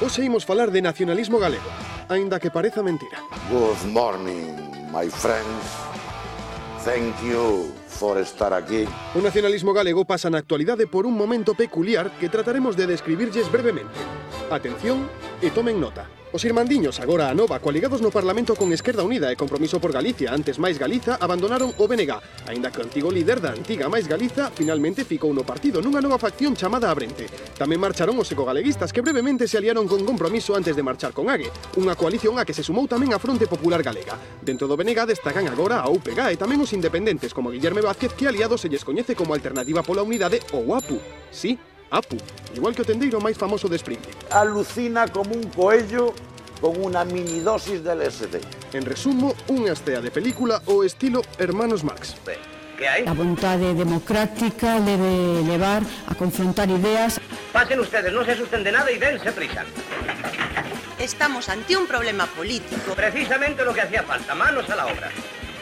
Hoxe imos falar de nacionalismo galego, aínda que pareza mentira. Good morning, my friends. Thank you for estar aquí. O nacionalismo galego pasa na actualidade por un momento peculiar que trataremos de describirlles brevemente. Atención e tomen nota. Os irmandiños, agora a nova, coaligados no Parlamento con Esquerda Unida e Compromiso por Galicia, antes Máis Galiza, abandonaron o BNG, aínda que o antigo líder da antiga Máis Galiza finalmente ficou no partido nunha nova facción chamada Abrente. Tamén marcharon os ecogaleguistas que brevemente se aliaron con Compromiso antes de marchar con AGE, unha coalición a que se sumou tamén a Fronte Popular Galega. Dentro do BNG destacan agora a UPG e tamén os independentes como Guillerme Vázquez, que aliados se lles coñece como Alternativa pola Unidade ou APU. Sí, APU, igual que o tendeiro máis famoso de Springfield. Alucina como un coello con unha mini dosis de LSD. En resumo, unha estea de película ao estilo Hermanos Marx. ¿Qué hay? A vontade democrática debe levar a confrontar ideas. Pasen ustedes, no se asusten de nada y dense prisa. Estamos ante un problema político. Precisamente lo que hacía falta, manos a la obra.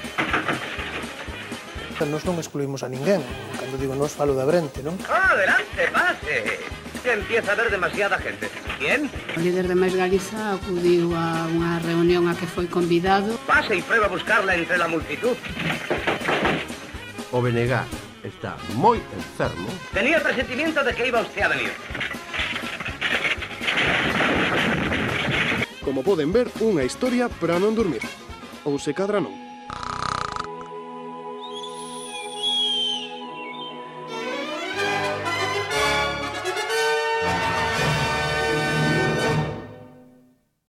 Nos non excluímos a ninguén. Cando digo nos falo da Brente, non? Adelante, pase. Que empieza a haber demasiada gente. ¿Quién? O líder de Máis Galiza acudiu a unha reunión a que foi convidado. Pase y prueba a buscarla entre la multitud. O BNG está moi enfermo. Tenía el presentimiento de que iba usted a venir. Como poden ver, unha historia para non dormir. Ou se cadra non.